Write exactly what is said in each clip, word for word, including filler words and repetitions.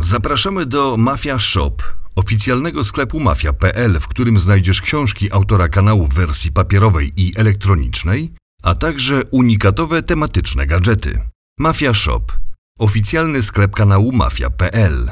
Zapraszamy do Mafia Shop, oficjalnego sklepu mafia kropka p l, w którym znajdziesz książki autora kanału w wersji papierowej i elektronicznej, a także unikatowe tematyczne gadżety. Mafia Shop, oficjalny sklep kanału mafia kropka p l.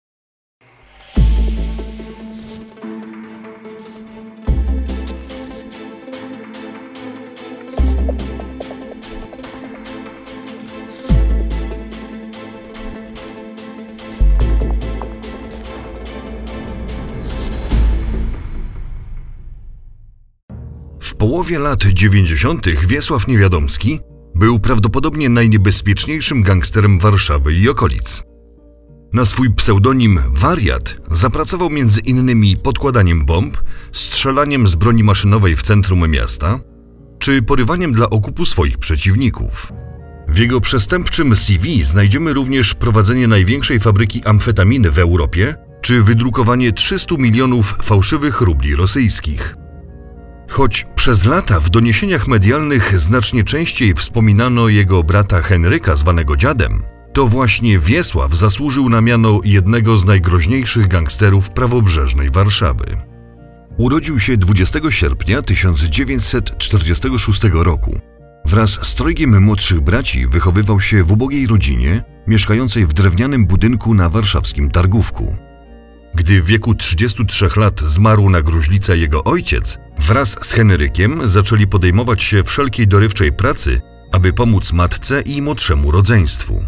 W połowie lat dziewięćdziesiątych Wiesław Niewiadomski był prawdopodobnie najniebezpieczniejszym gangsterem Warszawy i okolic. Na swój pseudonim Wariat zapracował między innymi podkładaniem bomb, strzelaniem z broni maszynowej w centrum miasta czy porywaniem dla okupu swoich przeciwników. W jego przestępczym C V znajdziemy również prowadzenie największej fabryki amfetaminy w Europie czy wydrukowanie trzystu milionów fałszywych rubli rosyjskich. Choć przez lata w doniesieniach medialnych znacznie częściej wspominano jego brata Henryka, zwanego Dziadem, to właśnie Wiesław zasłużył na miano jednego z najgroźniejszych gangsterów prawobrzeżnej Warszawy. Urodził się dwudziestego sierpnia tysiąc dziewięćset czterdziestego szóstego roku. Wraz z trojgiem młodszych braci wychowywał się w ubogiej rodzinie, mieszkającej w drewnianym budynku na warszawskim Targówku. Gdy w wieku trzydziestu trzech lat zmarł na gruźlicę jego ojciec, wraz z Henrykiem zaczęli podejmować się wszelkiej dorywczej pracy, aby pomóc matce i młodszemu rodzeństwu.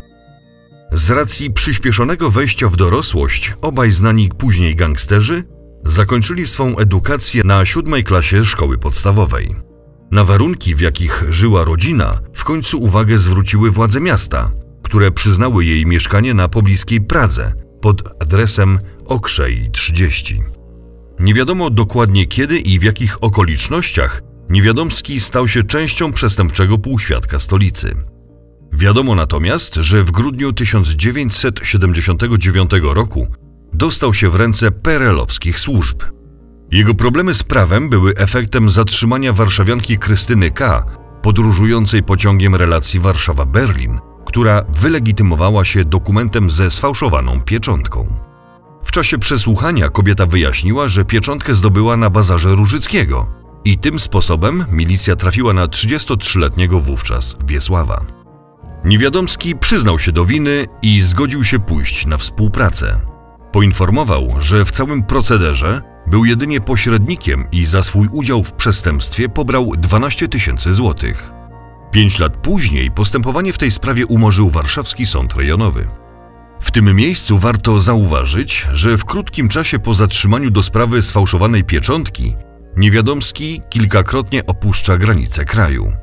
Z racji przyspieszonego wejścia w dorosłość obaj znani później gangsterzy zakończyli swą edukację na siódmej klasie szkoły podstawowej. Na warunki, w jakich żyła rodzina, w końcu uwagę zwróciły władze miasta, które przyznały jej mieszkanie na pobliskiej Pradze pod adresem Okrzej trzydzieści. Nie wiadomo dokładnie kiedy i w jakich okolicznościach Niewiadomski stał się częścią przestępczego półświadka stolicy. Wiadomo natomiast, że w grudniu tysiąc dziewięćset siedemdziesiątego dziewiątego roku dostał się w ręce P R L-owskich służb. Jego problemy z prawem były efektem zatrzymania warszawianki Krystyny K., podróżującej pociągiem relacji Warszawa-Berlin, która wylegitymowała się dokumentem ze sfałszowaną pieczątką. W czasie przesłuchania kobieta wyjaśniła, że pieczątkę zdobyła na bazarze Różyckiego i tym sposobem milicja trafiła na trzydziestotrzyletniego wówczas Wiesława. Niewiadomski przyznał się do winy i zgodził się pójść na współpracę. Poinformował, że w całym procederze był jedynie pośrednikiem i za swój udział w przestępstwie pobrał dwanaście tysięcy złotych. Pięć lat później postępowanie w tej sprawie umorzył warszawski sąd rejonowy. W tym miejscu warto zauważyć, że w krótkim czasie po zatrzymaniu do sprawy sfałszowanej pieczątki Niewiadomski kilkakrotnie opuszcza granice kraju.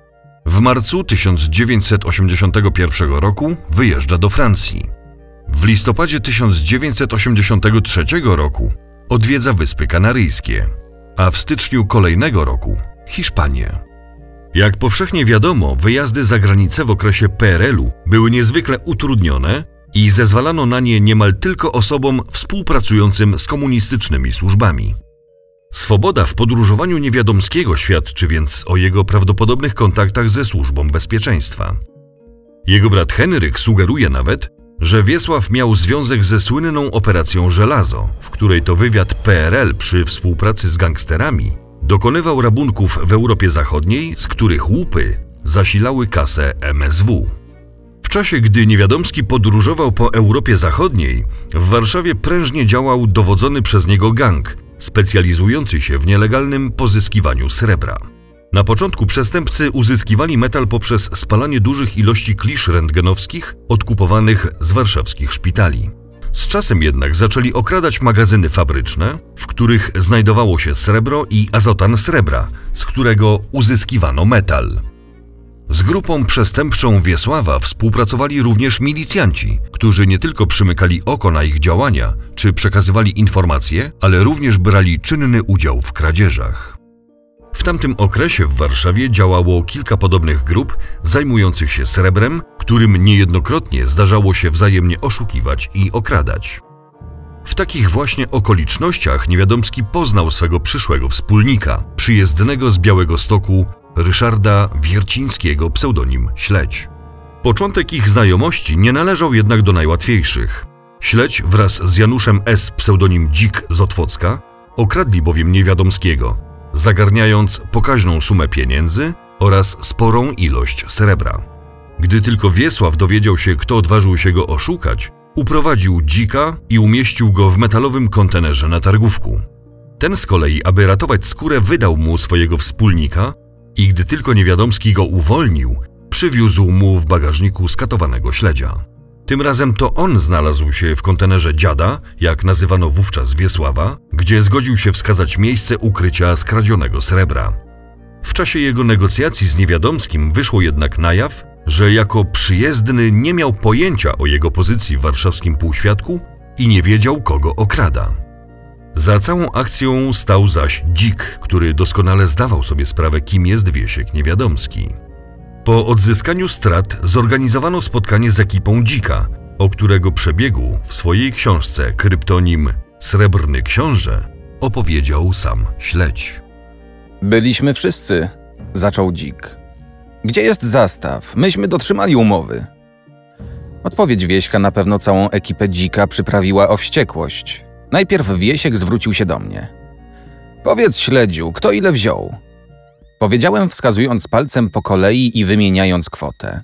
W marcu tysiąc dziewięćset osiemdziesiątego pierwszego roku wyjeżdża do Francji. W listopadzie tysiąc dziewięćset osiemdziesiątego trzeciego roku odwiedza Wyspy Kanaryjskie, a w styczniu kolejnego roku Hiszpanię. Jak powszechnie wiadomo, wyjazdy za granicę w okresie P R L-u były niezwykle utrudnione i zezwalano na nie niemal tylko osobom współpracującym z komunistycznymi służbami. Swoboda w podróżowaniu Niewiadomskiego świadczy więc o jego prawdopodobnych kontaktach ze służbą bezpieczeństwa. Jego brat Henryk sugeruje nawet, że Wiesław miał związek ze słynną operacją Żelazo, w której to wywiad P R L przy współpracy z gangsterami dokonywał rabunków w Europie Zachodniej, z których łupy zasilały kasę M S W. W czasie, gdy Niewiadomski podróżował po Europie Zachodniej, w Warszawie prężnie działał dowodzony przez niego gang, specjalizujący się w nielegalnym pozyskiwaniu srebra. Na początku przestępcy uzyskiwali metal poprzez spalanie dużych ilości klisz rentgenowskich odkupowanych z warszawskich szpitali. Z czasem jednak zaczęli okradać magazyny fabryczne, w których znajdowało się srebro i azotan srebra, z którego uzyskiwano metal. Z grupą przestępczą Wiesława współpracowali również milicjanci, którzy nie tylko przymykali oko na ich działania czy przekazywali informacje, ale również brali czynny udział w kradzieżach. W tamtym okresie w Warszawie działało kilka podobnych grup zajmujących się srebrem, którym niejednokrotnie zdarzało się wzajemnie oszukiwać i okradać. W takich właśnie okolicznościach Niewiadomski poznał swego przyszłego wspólnika, przyjezdnego z Białegostoku, Ryszarda Wiercińskiego, pseudonim Śledź. Początek ich znajomości nie należał jednak do najłatwiejszych. Śledź wraz z Januszem S. pseudonim Dzik z Otwocka okradli bowiem Niewiadomskiego, zagarniając pokaźną sumę pieniędzy oraz sporą ilość srebra. Gdy tylko Wiesław dowiedział się, kto odważył się go oszukać, uprowadził Dzika i umieścił go w metalowym kontenerze na targówku. Ten z kolei, aby ratować skórę, wydał mu swojego wspólnika i gdy tylko Niewiadomski go uwolnił, przywiózł mu w bagażniku skatowanego śledzia. Tym razem to on znalazł się w kontenerze Dziada, jak nazywano wówczas Wiesława, gdzie zgodził się wskazać miejsce ukrycia skradzionego srebra. W czasie jego negocjacji z Niewiadomskim wyszło jednak na jaw, że jako przyjezdny nie miał pojęcia o jego pozycji w warszawskim półświadku i nie wiedział, kogo okrada. Za całą akcją stał zaś Dzik, który doskonale zdawał sobie sprawę, kim jest Wiesiek Niewiadomski. Po odzyskaniu strat zorganizowano spotkanie z ekipą Dzika, o którego przebiegu w swojej książce kryptonim Srebrny Książę opowiedział sam Śledź. Byliśmy wszyscy, zaczął Dzik. Gdzie jest zastaw? Myśmy dotrzymali umowy. Odpowiedź Wieśka na pewno całą ekipę Dzika przyprawiła o wściekłość. Najpierw Wiesiek zwrócił się do mnie. Powiedz, Śledziu, kto ile wziął? Powiedziałem, wskazując palcem po kolei i wymieniając kwotę.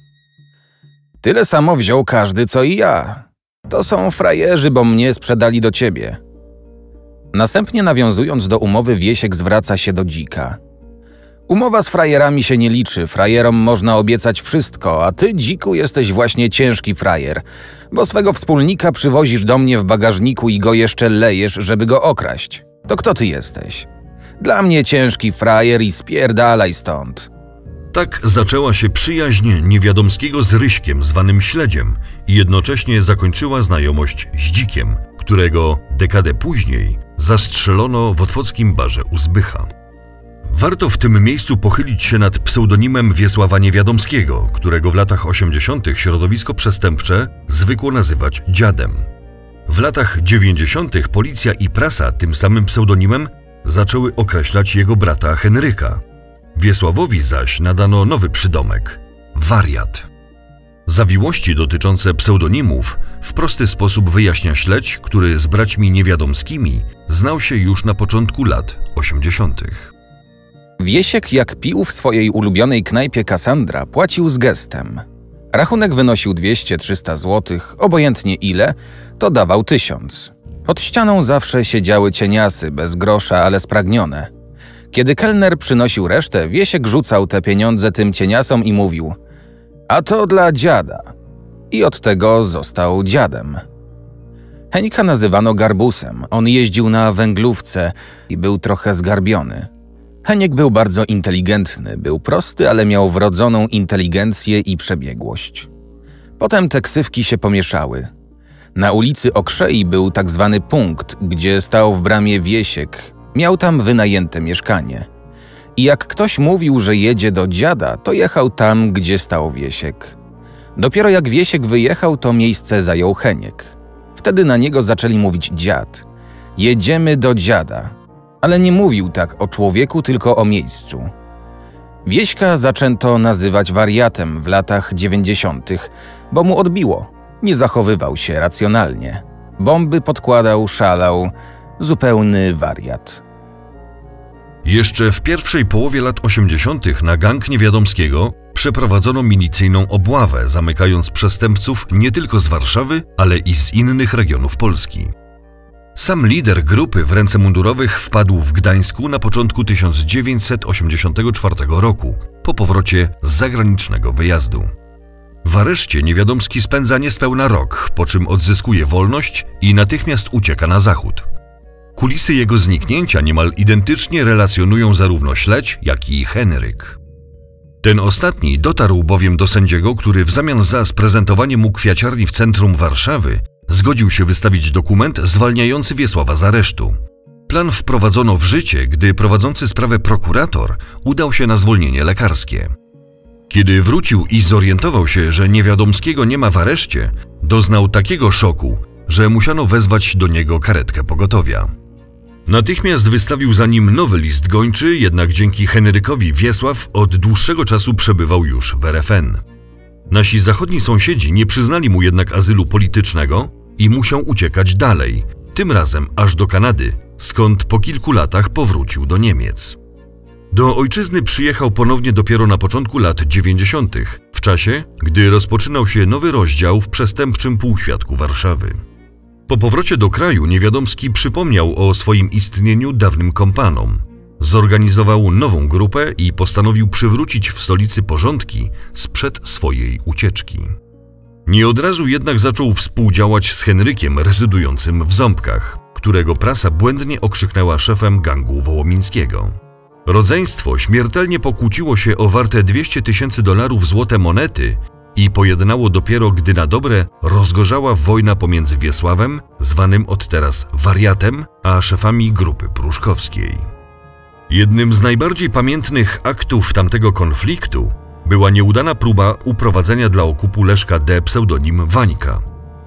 Tyle samo wziął każdy, co i ja. To są frajerzy, bo mnie sprzedali do ciebie. Następnie nawiązując do umowy, Wiesiek zwraca się do Dzika. Umowa z frajerami się nie liczy, frajerom można obiecać wszystko, a ty, Dziku, jesteś właśnie ciężki frajer, bo swego wspólnika przywozisz do mnie w bagażniku i go jeszcze lejesz, żeby go okraść. To kto ty jesteś? Dla mnie ciężki frajer i spierdalaj stąd. Tak zaczęła się przyjaźń Niewiadomskiego z Ryśkiem, zwanym Śledziem, i jednocześnie zakończyła znajomość z Dzikiem, którego dekadę później zastrzelono w otwockim barze u Zbycha. Warto w tym miejscu pochylić się nad pseudonimem Wiesława Niewiadomskiego, którego w latach osiemdziesiątych środowisko przestępcze zwykło nazywać Dziadem. W latach dziewięćdziesiątych policja i prasa tym samym pseudonimem zaczęły określać jego brata Henryka. Wiesławowi zaś nadano nowy przydomek – wariat. Zawiłości dotyczące pseudonimów w prosty sposób wyjaśnia Śledź, który z braćmi Niewiadomskimi znał się już na początku lat osiemdziesiątych. Wiesiek, jak pił w swojej ulubionej knajpie Kassandra, płacił z gestem. Rachunek wynosił dwieście trzysta złotych, obojętnie ile, to dawał tysiąc. Pod ścianą zawsze siedziały cieniasy, bez grosza, ale spragnione. Kiedy kelner przynosił resztę, Wiesiek rzucał te pieniądze tym cieniasom i mówił – a to dla dziada. I od tego został dziadem. Heńka nazywano garbusem. On jeździł na węglówce i był trochę zgarbiony. Heniek był bardzo inteligentny, był prosty, ale miał wrodzoną inteligencję i przebiegłość. Potem te ksywki się pomieszały. Na ulicy Okrzei był tak zwany punkt, gdzie stał w bramie Wiesiek. Miał tam wynajęte mieszkanie. I jak ktoś mówił, że jedzie do dziada, to jechał tam, gdzie stał Wiesiek. Dopiero jak Wiesiek wyjechał, to miejsce zajął Heniek. Wtedy na niego zaczęli mówić dziad. Jedziemy do dziada. Ale nie mówił tak o człowieku, tylko o miejscu. Wieśka zaczęto nazywać wariatem w latach dziewięćdziesiątych, bo mu odbiło. Nie zachowywał się racjonalnie. Bomby podkładał, szalał. Zupełny wariat. Jeszcze w pierwszej połowie lat osiemdziesiątych na gang Niewiadomskiego przeprowadzono milicyjną obławę, zamykając przestępców nie tylko z Warszawy, ale i z innych regionów Polski. Sam lider grupy w ręce mundurowych wpadł w Gdańsku na początku tysiąc dziewięćset osiemdziesiątego czwartego roku, po powrocie z zagranicznego wyjazdu. W areszcie Niewiadomski spędza niespełna rok, po czym odzyskuje wolność i natychmiast ucieka na zachód. Kulisy jego zniknięcia niemal identycznie relacjonują zarówno Śledź, jak i Henryk. Ten ostatni dotarł bowiem do sędziego, który w zamian za sprezentowanie mu kwiaciarni w centrum Warszawy zgodził się wystawić dokument zwalniający Wiesława z aresztu. Plan wprowadzono w życie, gdy prowadzący sprawę prokurator udał się na zwolnienie lekarskie. Kiedy wrócił i zorientował się, że Niewiadomskiego nie ma w areszcie, doznał takiego szoku, że musiano wezwać do niego karetkę pogotowia. Natychmiast wystawił za nim nowy list gończy, jednak dzięki Henrykowi Wiesław od dłuższego czasu przebywał już w R F N. Nasi zachodni sąsiedzi nie przyznali mu jednak azylu politycznego, i musiał uciekać dalej, tym razem aż do Kanady, skąd po kilku latach powrócił do Niemiec. Do ojczyzny przyjechał ponownie dopiero na początku lat dziewięćdziesiątych, w czasie, gdy rozpoczynał się nowy rozdział w przestępczym półświadku Warszawy. Po powrocie do kraju Niewiadomski przypomniał o swoim istnieniu dawnym kompanom. Zorganizował nową grupę i postanowił przywrócić w stolicy porządki sprzed swojej ucieczki. Nie od razu jednak zaczął współdziałać z Henrykiem rezydującym w Ząbkach, którego prasa błędnie okrzyknęła szefem gangu wołomińskiego. Rodzeństwo śmiertelnie pokłóciło się o warte dwieście tysięcy dolarów złote monety i pojednało dopiero, gdy na dobre rozgorzała wojna pomiędzy Wiesławem, zwanym od teraz Wariatem, a szefami grupy pruszkowskiej. Jednym z najbardziej pamiętnych aktów tamtego konfliktu była nieudana próba uprowadzenia dla okupu Leszka D. pseudonim Wańka.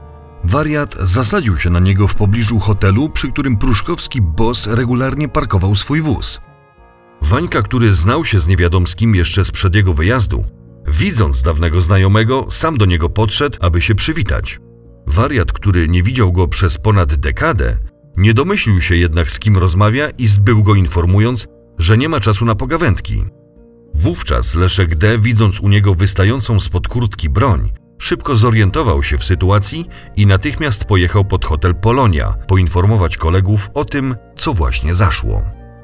Wariat zasadził się na niego w pobliżu hotelu, przy którym pruszkowski boss regularnie parkował swój wóz. Wańka, który znał się z Niewiadomskim jeszcze sprzed jego wyjazdu, widząc dawnego znajomego, sam do niego podszedł, aby się przywitać. Wariat, który nie widział go przez ponad dekadę, nie domyślił się jednak, z kim rozmawia i zbył go, informując, że nie ma czasu na pogawędki. Wówczas Leszek D., widząc u niego wystającą spod kurtki broń, szybko zorientował się w sytuacji i natychmiast pojechał pod hotel Polonia poinformować kolegów o tym, co właśnie zaszło.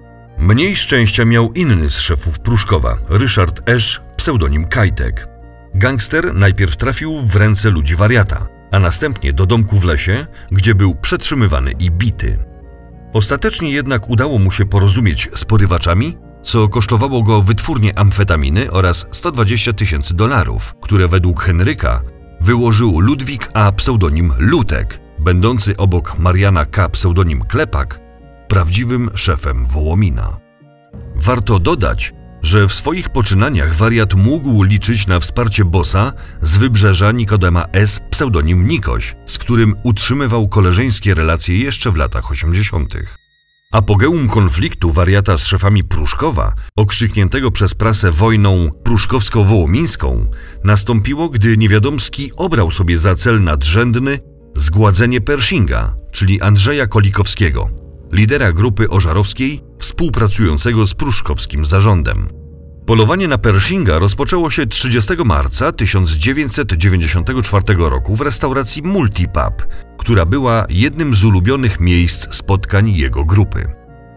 Mniej szczęścia miał inny z szefów Pruszkowa, Ryszard Esz, pseudonim Kajtek. Gangster najpierw trafił w ręce ludzi Wariata, a następnie do domku w lesie, gdzie był przetrzymywany i bity. Ostatecznie jednak udało mu się porozumieć z porywaczami, co kosztowało go wytwórnię amfetaminy oraz sto dwadzieścia tysięcy dolarów, które według Henryka wyłożył Ludwik A. pseudonim Lutek, będący obok Mariana K. pseudonim Klepak, prawdziwym szefem Wołomina. Warto dodać, że w swoich poczynaniach Wariat mógł liczyć na wsparcie bossa z wybrzeża Nikodema S. pseudonim Nikoś, z którym utrzymywał koleżeńskie relacje jeszcze w latach osiemdziesiątych. Apogeum konfliktu Wariata z szefami Pruszkowa, okrzykniętego przez prasę wojną pruszkowsko-wołomińską, nastąpiło, gdy Niewiadomski obrał sobie za cel nadrzędny zgładzenie Pershinga, czyli Andrzeja Kolikowskiego, lidera grupy ożarowskiej współpracującego z pruszkowskim zarządem. Polowanie na Pershinga rozpoczęło się trzydziestego marca tysiąc dziewięćset dziewięćdziesiątego czwartego roku w restauracji Multipub, która była jednym z ulubionych miejsc spotkań jego grupy.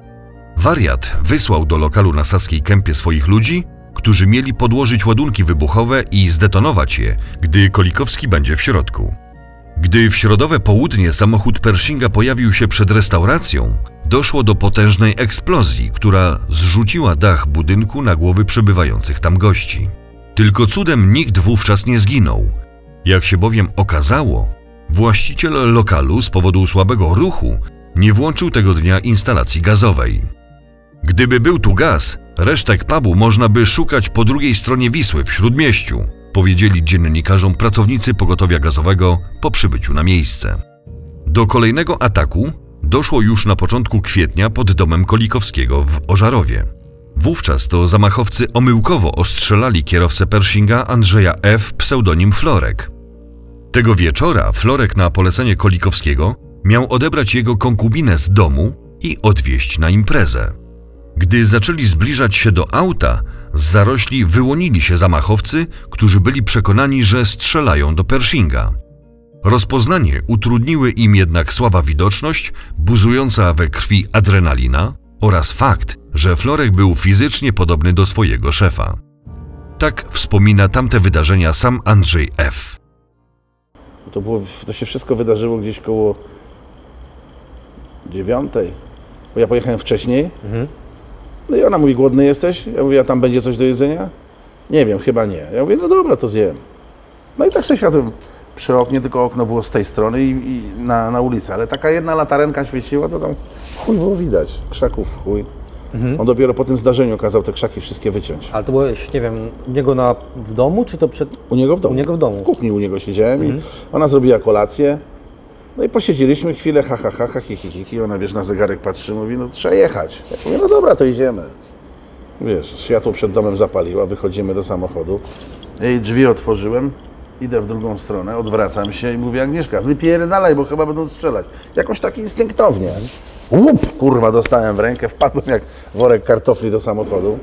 Wariat wysłał do lokalu na Saskiej Kępie swoich ludzi, którzy mieli podłożyć ładunki wybuchowe i zdetonować je, gdy Kolikowski będzie w środku. Gdy w środowe południe samochód Pershinga pojawił się przed restauracją, doszło do potężnej eksplozji, która zrzuciła dach budynku na głowy przebywających tam gości. Tylko cudem nikt wówczas nie zginął. Jak się bowiem okazało, właściciel lokalu z powodu słabego ruchu nie włączył tego dnia instalacji gazowej. Gdyby był tu gaz, resztek pubu można by szukać po drugiej stronie Wisły w Śródmieściu, powiedzieli dziennikarzom pracownicy pogotowia gazowego po przybyciu na miejsce. Do kolejnego ataku doszło już na początku kwietnia pod domem Kolikowskiego w Ożarowie. Wówczas to zamachowcy omyłkowo ostrzelali kierowcę Pershinga Andrzeja F. pseudonim Florek. Tego wieczora Florek na polecenie Kolikowskiego miał odebrać jego konkubinę z domu i odwieźć na imprezę. Gdy zaczęli zbliżać się do auta, z zarośli wyłonili się zamachowcy, którzy byli przekonani, że strzelają do Pershinga. Rozpoznanie utrudniły im jednak słaba widoczność, buzująca we krwi adrenalina oraz fakt, że Florek był fizycznie podobny do swojego szefa. Tak wspomina tamte wydarzenia sam Andrzej F. To, było, to się wszystko wydarzyło gdzieś koło dziewiątej, bo ja pojechałem wcześniej. Mhm. No i ona mówi, głodny jesteś? Ja mówię, a tam będzie coś do jedzenia? Nie wiem, chyba nie. Ja mówię, no dobra, to zjem. No i tak sobie siadłem przy oknie, tylko okno było z tej strony i, i na, na ulicy, ale taka jedna latarenka świeciła, to tam chuj było widać, krzaków chuj. Mhm. On dopiero po tym zdarzeniu kazał te krzaki wszystkie wyciąć. Ale to było, nie wiem, u niego na, w domu, czy to przed... U niego w domu. U niego w domu. W kuchni u niego siedziałem mhm. i ona zrobiła kolację. No i posiedzieliśmy chwilę, ha, ha, ha, ha, hi, hi, hi, hi. Ona, wiesz, na zegarek patrzy, mówi, no trzeba jechać. Ja mówię, no dobra, to idziemy. Wiesz, światło przed domem zapaliła, wychodzimy do samochodu. Jej drzwi otworzyłem, Idę w drugą stronę, odwracam się i mówię, Agnieszka, wypierdalaj, bo chyba będą strzelać. Jakoś tak instynktownie. Łup, kurwa, dostałem w rękę, wpadłem jak worek kartofli do samochodu.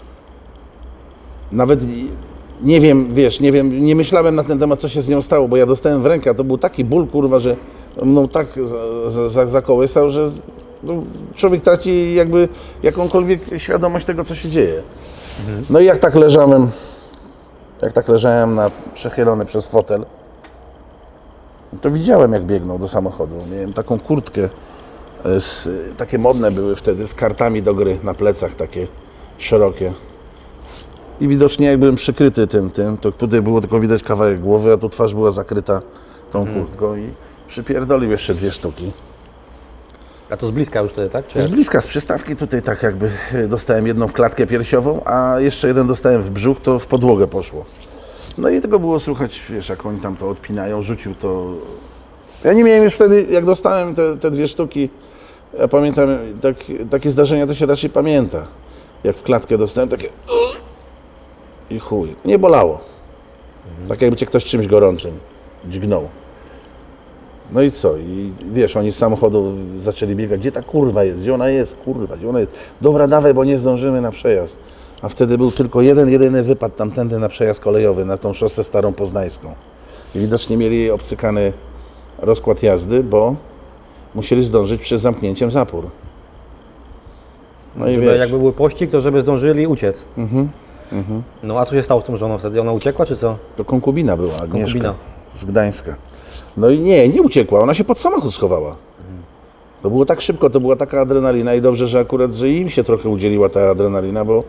Nawet nie wiem, wiesz, nie wiem, nie myślałem na ten temat, co się z nią stało, bo ja dostałem w rękę, a to był taki ból, kurwa, że mną tak za, za, zakołysał, że no, człowiek traci jakby jakąkolwiek świadomość tego, co się dzieje. Mhm. No i jak tak leżałem, jak tak leżałem na, przechylony przez fotel, to widziałem, jak biegnął do samochodu. Miałem taką kurtkę, z, takie modne były wtedy, z kartami do gry na plecach, takie szerokie. I widocznie jak byłem przykryty tym, tym, to tutaj było tylko widać kawałek głowy, a tu twarz była zakryta tą hmm. kurtką i przypierdolił jeszcze dwie sztuki. A to z bliska już wtedy, tak? Czy... Z bliska, z przystawki tutaj tak jakby dostałem jedną w klatkę piersiową, a jeszcze jeden dostałem w brzuch, to w podłogę poszło. No i tego było słychać, wiesz, jak oni tam to odpinają, rzucił to... Ja nie miałem już wtedy, jak dostałem te, te dwie sztuki, ja pamiętam, tak, takie zdarzenia to się raczej pamięta. Jak w klatkę dostałem, takie... I chuj. Nie bolało. Mhm. Tak jakby cię ktoś czymś gorącym dźgnął. No i co? I wiesz, oni z samochodu zaczęli biegać. Gdzie ta kurwa jest? Gdzie ona jest? Kurwa, gdzie ona jest? Dobra, dawaj, bo nie zdążymy na przejazd. A wtedy był tylko jeden, jedyny wypad tamtędy na przejazd kolejowy, na tą szosę starą poznańską. I widocznie mieli obcykany rozkład jazdy, bo musieli zdążyć przed zamknięciem zapór. No żeby i wiesz, jakby był pościg, to żeby zdążyli uciec. Mhm. Mhm. No a co się stało z tą żoną wtedy? Ona uciekła, czy co? To konkubina była, Agnieszka, konkubina. Z Gdańska. No i nie, nie uciekła, ona się pod samochód schowała. Mhm. To było tak szybko, to była taka adrenalina i dobrze, że akurat, że im się trochę udzieliła ta adrenalina, bo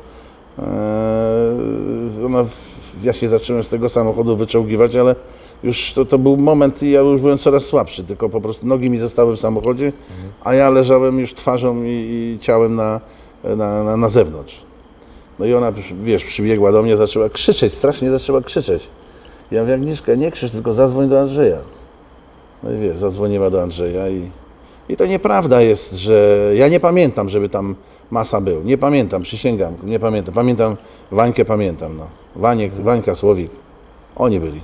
ee, ona, ja się zacząłem z tego samochodu wyczołgiwać, ale już to, to był moment i ja już byłem coraz słabszy, tylko po prostu nogi mi zostały w samochodzie, mhm. a ja leżałem już twarzą i, i ciałem na, na, na, na zewnątrz. No i ona, wiesz, przybiegła do mnie, zaczęła krzyczeć, strasznie zaczęła krzyczeć. Ja mówię, Agnieszka, nie krzycz, tylko zadzwoń do Andrzeja. No i wiesz, zadzwoniła do Andrzeja i, i to nieprawda jest, że ja nie pamiętam, żeby tam Masa był. Nie pamiętam, przysięgam, nie pamiętam. Pamiętam Wańkę, pamiętam, no. Waniek, Wańka, Słowik. Oni byli.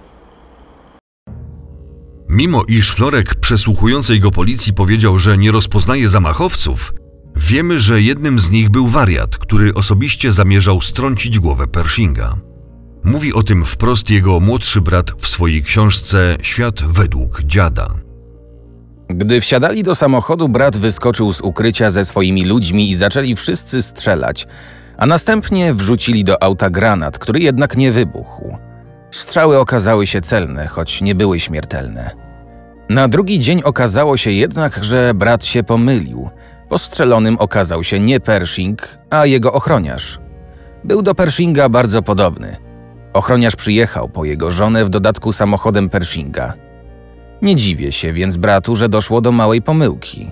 Mimo iż Florek przesłuchującej go policji powiedział, że nie rozpoznaje zamachowców, wiemy, że jednym z nich był wariat, który osobiście zamierzał strącić głowę Pershinga. Mówi o tym wprost jego młodszy brat w swojej książce Świat według dziada. Gdy wsiadali do samochodu, brat wyskoczył z ukrycia ze swoimi ludźmi i zaczęli wszyscy strzelać, a następnie wrzucili do auta granat, który jednak nie wybuchł. Strzały okazały się celne, choć nie były śmiertelne. Na drugi dzień okazało się jednak, że brat się pomylił. Postrzelonym okazał się nie Pershing, a jego ochroniarz. Był do Pershinga bardzo podobny. Ochroniarz przyjechał po jego żonę w dodatku samochodem Pershinga. Nie dziwię się więc bratu, że doszło do małej pomyłki.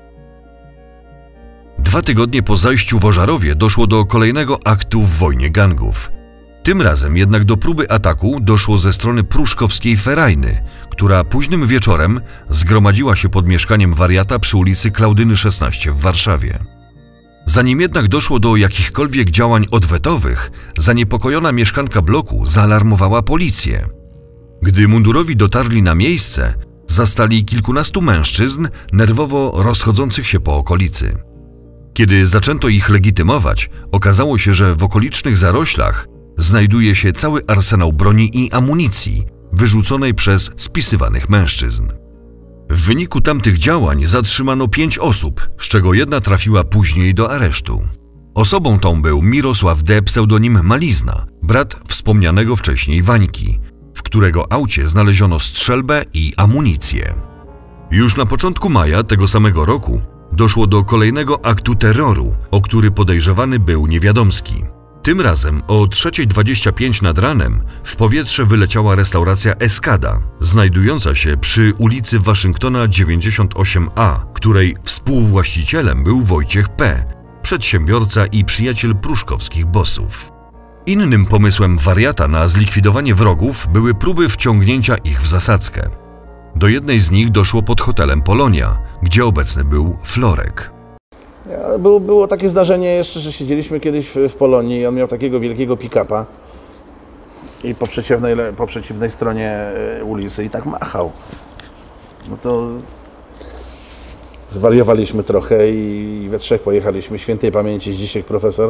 Dwa tygodnie po zajściu w Ożarowie doszło do kolejnego aktu w wojnie gangów. Tym razem jednak do próby ataku doszło ze strony pruszkowskiej Ferajny, która późnym wieczorem zgromadziła się pod mieszkaniem wariata przy ulicy Klaudyny szesnaście w Warszawie. Zanim jednak doszło do jakichkolwiek działań odwetowych, zaniepokojona mieszkanka bloku zaalarmowała policję. Gdy mundurowi dotarli na miejsce, zastali kilkunastu mężczyzn nerwowo rozchodzących się po okolicy. Kiedy zaczęto ich legitymować, okazało się, że w okolicznych zaroślach znajduje się cały arsenał broni i amunicji wyrzuconej przez spisywanych mężczyzn. W wyniku tamtych działań zatrzymano pięć osób, z czego jedna trafiła później do aresztu. Osobą tą był Mirosław D., pseudonim Malizna, brat wspomnianego wcześniej Wańki, w którego aucie znaleziono strzelbę i amunicję. Już na początku maja tego samego roku doszło do kolejnego aktu terroru, o który podejrzewany był Niewiadomski. Tym razem o trzeciej dwadzieścia pięć nad ranem w powietrze wyleciała restauracja Eskada, znajdująca się przy ulicy Waszyngtona dziewięćdziesiąt osiem A, której współwłaścicielem był Wojciech P., przedsiębiorca i przyjaciel pruszkowskich bossów. Innym pomysłem wariata na zlikwidowanie wrogów były próby wciągnięcia ich w zasadzkę. Do jednej z nich doszło pod hotelem Polonia, gdzie obecny był Florek. Było, było takie zdarzenie jeszcze, że siedzieliśmy kiedyś w, w Polonii i on miał takiego wielkiego pick-upa. i po przeciwnej, po przeciwnej stronie ulicy i tak machał. No to zwariowaliśmy trochę i we trzech pojechaliśmy. Świętej pamięci Zdzisiek profesor,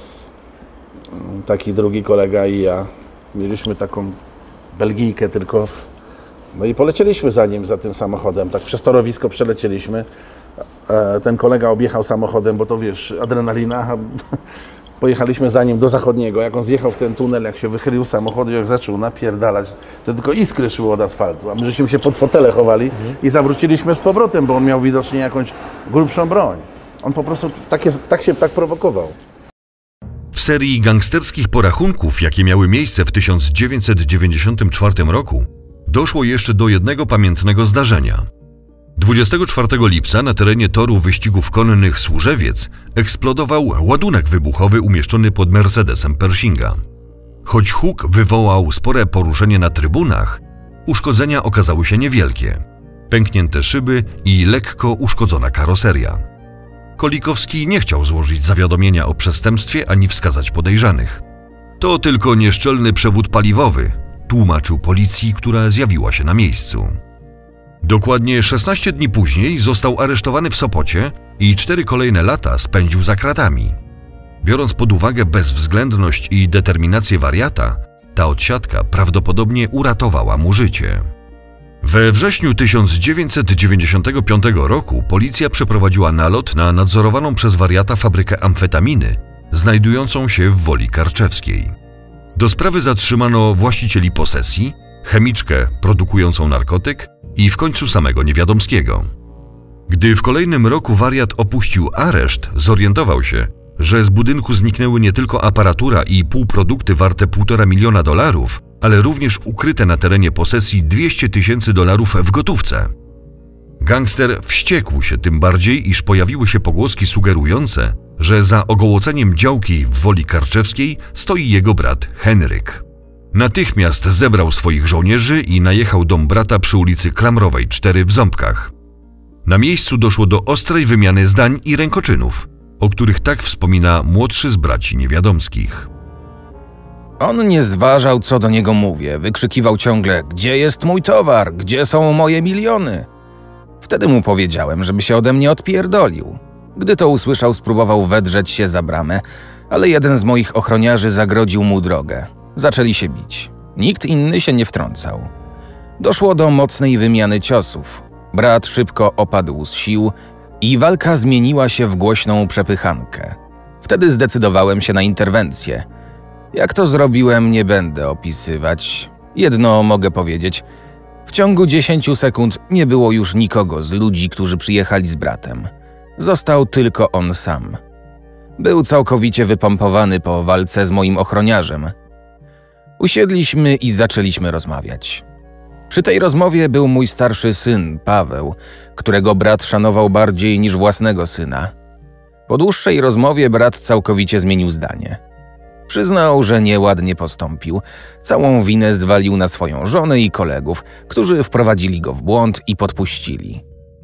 taki drugi kolega i ja. Mieliśmy taką Belgijkę tylko. No i polecieliśmy za nim, za tym samochodem. Tak przez torowisko przelecieliśmy. Ten kolega objechał samochodem, bo to wiesz, adrenalina. Pojechaliśmy za nim do Zachodniego. Jak on zjechał w ten tunel, jak się wychylił samochód, jak zaczął napierdalać, to tylko iskry szły od asfaltu. A my żeśmy się pod fotele chowali mhm. i zawróciliśmy z powrotem, bo on miał widocznie jakąś grubszą broń. On po prostu tak, jest, tak się tak prowokował. W serii gangsterskich porachunków, jakie miały miejsce w tysiąc dziewięćset dziewięćdziesiątym czwartym roku, doszło jeszcze do jednego pamiętnego zdarzenia. dwudziestego czwartego lipca na terenie toru wyścigów konnych Służewiec eksplodował ładunek wybuchowy umieszczony pod Mercedesem Pershinga. Choć huk wywołał spore poruszenie na trybunach, uszkodzenia okazały się niewielkie. Pęknięte szyby i lekko uszkodzona karoseria. Kolikowski nie chciał złożyć zawiadomienia o przestępstwie ani wskazać podejrzanych. To tylko nieszczelny przewód paliwowy, tłumaczył policji, która zjawiła się na miejscu. Dokładnie szesnaście dni później został aresztowany w Sopocie i cztery kolejne lata spędził za kratami. Biorąc pod uwagę bezwzględność i determinację wariata, ta odsiadka prawdopodobnie uratowała mu życie. We wrześniu tysiąc dziewięćset dziewięćdziesiątego piątego roku policja przeprowadziła nalot na nadzorowaną przez wariata fabrykę amfetaminy, znajdującą się w Woli Karczewskiej. Do sprawy zatrzymano właścicieli posesji, chemiczkę produkującą narkotyk i w końcu samego Niewiadomskiego. Gdy w kolejnym roku wariat opuścił areszt, zorientował się, że z budynku zniknęły nie tylko aparatura i półprodukty warte półtora miliona dolarów, ale również ukryte na terenie posesji dwieście tysięcy dolarów w gotówce. Gangster wściekł się tym bardziej, iż pojawiły się pogłoski sugerujące, że za ogołoceniem działki w Woli Karczewskiej stoi jego brat Henryk. Natychmiast zebrał swoich żołnierzy i najechał dom brata przy ulicy Klamrowej cztery w Ząbkach. Na miejscu doszło do ostrej wymiany zdań i rękoczynów, o których tak wspomina młodszy z braci Niewiadomskich. On nie zważał, co do niego mówię. Wykrzykiwał ciągle: gdzie jest mój towar? Gdzie są moje miliony? Wtedy mu powiedziałem, żeby się ode mnie odpierdolił. Gdy to usłyszał, spróbował wedrzeć się za bramę, ale jeden z moich ochroniarzy zagrodził mu drogę. Zaczęli się bić. Nikt inny się nie wtrącał. Doszło do mocnej wymiany ciosów. Brat szybko opadł z sił i walka zmieniła się w głośną przepychankę. Wtedy zdecydowałem się na interwencję. Jak to zrobiłem, nie będę opisywać. Jedno mogę powiedzieć. W ciągu dziesięciu sekund nie było już nikogo z ludzi, którzy przyjechali z bratem. Został tylko on sam. Był całkowicie wypompowany po walce z moim ochroniarzem. Usiedliśmy i zaczęliśmy rozmawiać. Przy tej rozmowie był mój starszy syn, Paweł, którego brat szanował bardziej niż własnego syna. Po dłuższej rozmowie brat całkowicie zmienił zdanie. Przyznał, że nieładnie postąpił. Całą winę zwalił na swoją żonę i kolegów, którzy wprowadzili go w błąd i podpuścili.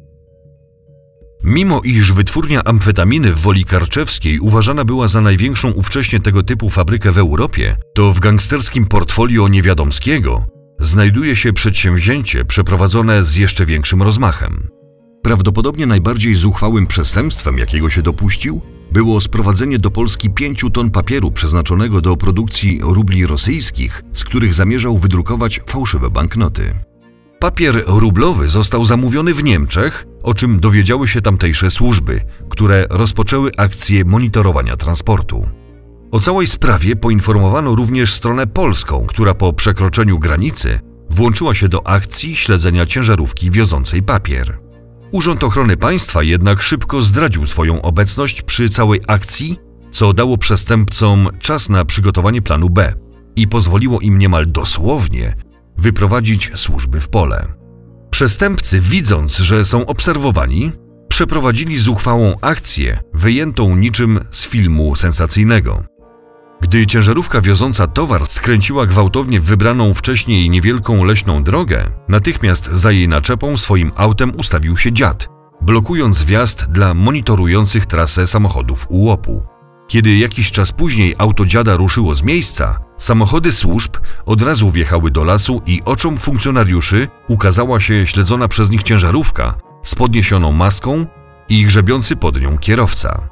Mimo iż wytwórnia amfetaminy w Woli Karczewskiej uważana była za największą ówcześnie tego typu fabrykę w Europie, to w gangsterskim portfolio Niewiadomskiego znajduje się przedsięwzięcie przeprowadzone z jeszcze większym rozmachem. Prawdopodobnie najbardziej zuchwałym przestępstwem, jakiego się dopuścił, było sprowadzenie do Polski pięciu ton papieru przeznaczonego do produkcji rubli rosyjskich, z których zamierzał wydrukować fałszywe banknoty. Papier rublowy został zamówiony w Niemczech, o czym dowiedziały się tamtejsze służby, które rozpoczęły akcję monitorowania transportu. O całej sprawie poinformowano również stronę polską, która po przekroczeniu granicy włączyła się do akcji śledzenia ciężarówki wiozącej papier. Urząd Ochrony Państwa jednak szybko zdradził swoją obecność przy całej akcji, co dało przestępcom czas na przygotowanie planu B i pozwoliło im niemal dosłownie wyprowadzić służby w pole. Przestępcy, widząc, że są obserwowani, przeprowadzili zuchwałą akcję wyjętą niczym z filmu sensacyjnego. Gdy ciężarówka wioząca towar skręciła gwałtownie w wybraną wcześniej niewielką leśną drogę, natychmiast za jej naczepą swoim autem ustawił się dziad, blokując wjazd dla monitorujących trasę samochodów u łopu. Kiedy jakiś czas później auto dziada ruszyło z miejsca, Samochody służb od razu wjechały do lasu i oczom funkcjonariuszy ukazała się śledzona przez nich ciężarówka z podniesioną maską i grzebiący pod nią kierowca.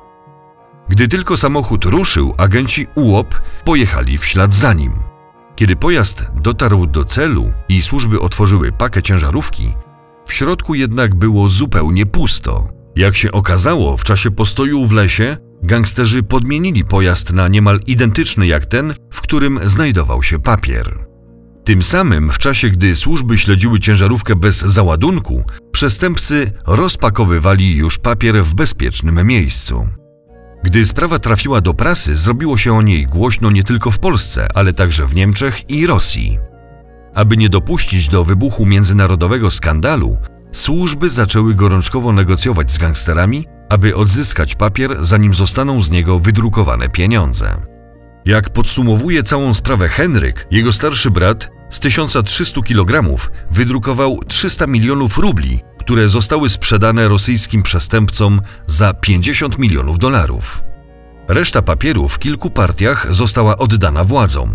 Gdy tylko samochód ruszył, agenci U O P pojechali w ślad za nim. Kiedy pojazd dotarł do celu i służby otworzyły pakę ciężarówki, w środku jednak było zupełnie pusto. Jak się okazało, w czasie postoju w lesie gangsterzy podmienili pojazd na niemal identyczny jak ten, w którym znajdował się papier. Tym samym w czasie, gdy służby śledziły ciężarówkę bez załadunku, przestępcy rozpakowywali już papier w bezpiecznym miejscu. Gdy sprawa trafiła do prasy, zrobiło się o niej głośno nie tylko w Polsce, ale także w Niemczech i Rosji. Aby nie dopuścić do wybuchu międzynarodowego skandalu, służby zaczęły gorączkowo negocjować z gangsterami, aby odzyskać papier, zanim zostaną z niego wydrukowane pieniądze. Jak podsumowuje całą sprawę Henryk, jego starszy brat z tysiąc trzysta kilogramów wydrukował trzysta milionów rubli, które zostały sprzedane rosyjskim przestępcom za pięćdziesiąt milionów dolarów. Reszta papieru w kilku partiach została oddana władzom.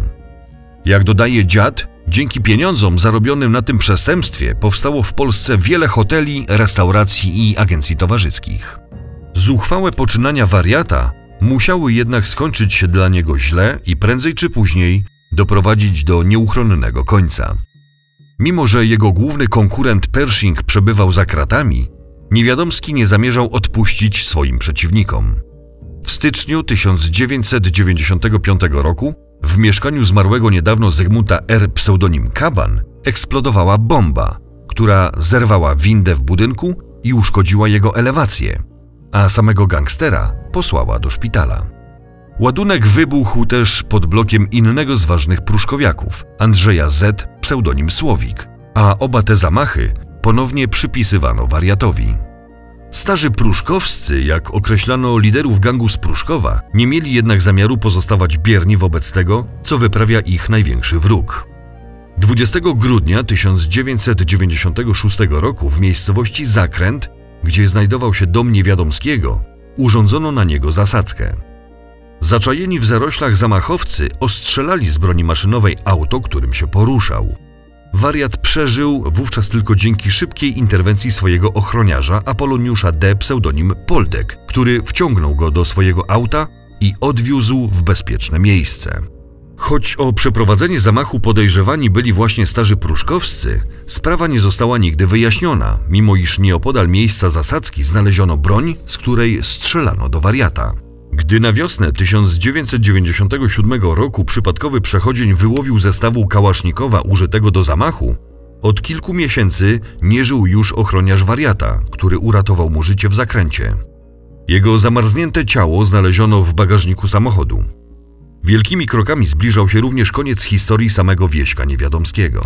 Jak dodaje dziad, dzięki pieniądzom zarobionym na tym przestępstwie powstało w Polsce wiele hoteli, restauracji i agencji towarzyskich. Zuchwałe poczynania wariata musiały jednak skończyć się dla niego źle i prędzej czy później doprowadzić do nieuchronnego końca. Mimo że jego główny konkurent Pershing przebywał za kratami, Niewiadomski nie zamierzał odpuścić swoim przeciwnikom. W styczniu tysiąc dziewięćset dziewięćdziesiątego piątego roku w mieszkaniu zmarłego niedawno Zygmunta R. pseudonim Kaban eksplodowała bomba, która zerwała windę w budynku i uszkodziła jego elewację, a samego gangstera posłała do szpitala. Ładunek wybuchł też pod blokiem innego z ważnych pruszkowiaków, Andrzeja Z. pseudonim Słowik, a oba te zamachy ponownie przypisywano wariatowi. Starzy pruszkowscy, jak określano liderów gangu z Pruszkowa, nie mieli jednak zamiaru pozostawać bierni wobec tego, co wyprawia ich największy wróg. dwudziestego grudnia tysiąc dziewięćset dziewięćdziesiątego szóstego roku w miejscowości Zakręt, gdzie znajdował się dom Niewiadomskiego, urządzono na niego zasadzkę. Zaczajeni w zaroślach zamachowcy ostrzelali z broni maszynowej auto, którym się poruszał. Wariat przeżył wówczas tylko dzięki szybkiej interwencji swojego ochroniarza Apoloniusza D. pseudonim Poldek, który wciągnął go do swojego auta i odwiózł w bezpieczne miejsce. Choć o przeprowadzenie zamachu podejrzewani byli właśnie starzy pruszkowscy, sprawa nie została nigdy wyjaśniona, mimo iż nieopodal miejsca zasadzki znaleziono broń, z której strzelano do wariata. Gdy na wiosnę tysiąc dziewięćset dziewięćdziesiątego siódmego roku przypadkowy przechodzień wyłowił zestawu kałasznikowa użytego do zamachu, od kilku miesięcy nie żył już ochroniarz wariata, który uratował mu życie w Zakręcie. Jego zamarznięte ciało znaleziono w bagażniku samochodu. Wielkimi krokami zbliżał się również koniec historii samego Wieśka Niewiadomskiego.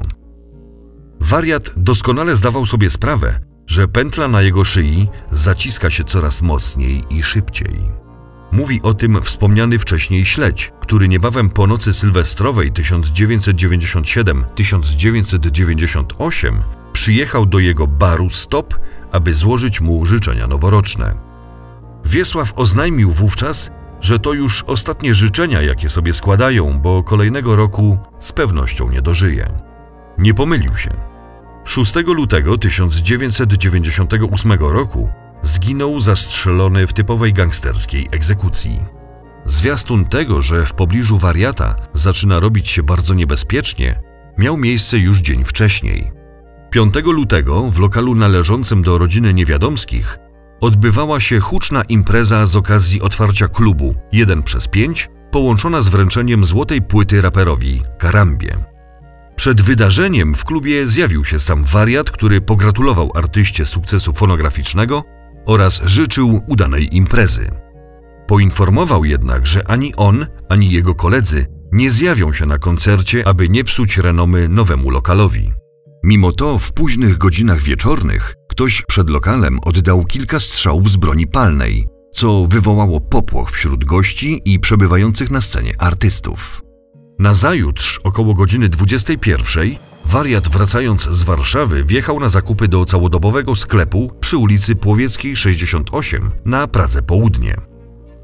Wariat doskonale zdawał sobie sprawę, że pętla na jego szyi zaciska się coraz mocniej i szybciej. Mówi o tym wspomniany wcześniej śledź, który niebawem po nocy sylwestrowej tysiąc dziewięćset dziewięćdziesiąt siedem do tysiąc dziewięćset dziewięćdziesiąt osiem przyjechał do jego baru Stop, aby złożyć mu życzenia noworoczne. Wiesław oznajmił wówczas, że to już ostatnie życzenia, jakie sobie składają, bo kolejnego roku z pewnością nie dożyje. Nie pomylił się. szóstego lutego tysiąc dziewięćset dziewięćdziesiątego ósmego roku zginął zastrzelony w typowej gangsterskiej egzekucji. Zwiastun tego, że w pobliżu wariata zaczyna robić się bardzo niebezpiecznie, miał miejsce już dzień wcześniej. piątego lutego w lokalu należącym do rodziny Niewiadomskich odbywała się huczna impreza z okazji otwarcia klubu jeden przez pięć, połączona z wręczeniem złotej płyty raperowi Karambie. Przed wydarzeniem w klubie zjawił się sam wariat, który pogratulował artyście sukcesu fonograficznego oraz życzył udanej imprezy. Poinformował jednak, że ani on, ani jego koledzy nie zjawią się na koncercie, aby nie psuć renomy nowemu lokalowi. Mimo to w późnych godzinach wieczornych ktoś przed lokalem oddał kilka strzałów z broni palnej, co wywołało popłoch wśród gości i przebywających na scenie artystów. Nazajutrz, około godziny dwudziestej pierwszej, wariat wracając z Warszawy wjechał na zakupy do całodobowego sklepu przy ulicy Płowieckiej sześćdziesiąt osiem na Pradze Południe.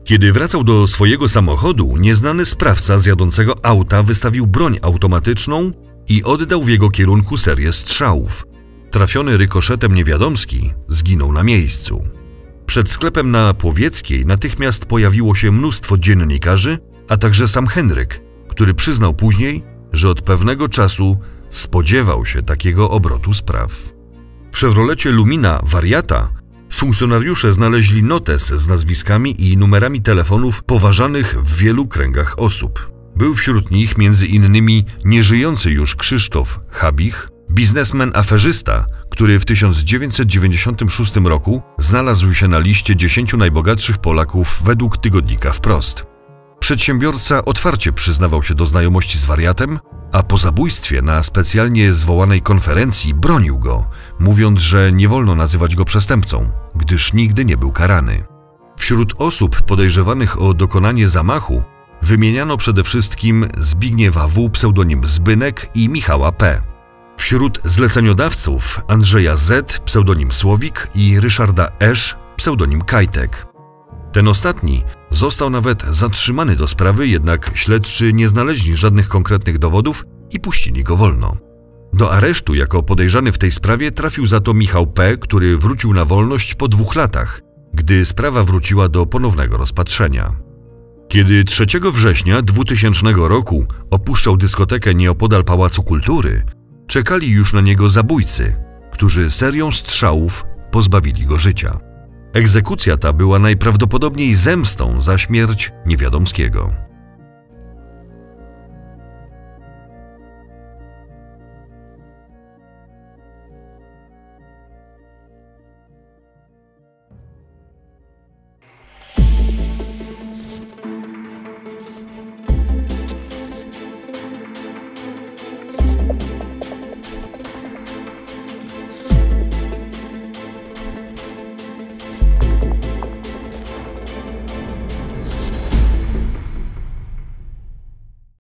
Kiedy wracał do swojego samochodu, nieznany sprawca z jadącego auta wystawił broń automatyczną i oddał w jego kierunku serię strzałów. Trafiony rykoszetem Niewiadomski zginął na miejscu. Przed sklepem na Płowieckiej natychmiast pojawiło się mnóstwo dziennikarzy, a także sam Henryk, który przyznał później, że od pewnego czasu spodziewał się takiego obrotu spraw. W Chevrolecie Lumina Wariata funkcjonariusze znaleźli notes z nazwiskami i numerami telefonów poważanych w wielu kręgach osób. Był wśród nich między innymi nieżyjący już Krzysztof Habich, biznesmen aferzysta, który w tysiąc dziewięćset dziewięćdziesiątym szóstym roku znalazł się na liście dziesięciu najbogatszych Polaków według tygodnika Wprost. Przedsiębiorca otwarcie przyznawał się do znajomości z wariatem, a po zabójstwie na specjalnie zwołanej konferencji bronił go, mówiąc, że nie wolno nazywać go przestępcą, gdyż nigdy nie był karany. Wśród osób podejrzewanych o dokonanie zamachu wymieniano przede wszystkim Zbigniewa W., pseudonim Zbynek, i Michała P. Wśród zleceniodawców Andrzeja Z., pseudonim Słowik, i Ryszarda Esz., pseudonim Kajtek. Ten ostatni został nawet zatrzymany do sprawy, jednak śledczy nie znaleźli żadnych konkretnych dowodów i puścili go wolno. Do aresztu jako podejrzany w tej sprawie trafił za to Michał P., który wrócił na wolność po dwóch latach, gdy sprawa wróciła do ponownego rozpatrzenia. Kiedy trzeciego września dwutysięcznego roku opuszczał dyskotekę nieopodal Pałacu Kultury, czekali już na niego zabójcy, którzy serią strzałów pozbawili go życia. Egzekucja ta była najprawdopodobniej zemstą za śmierć Niewiadomskiego.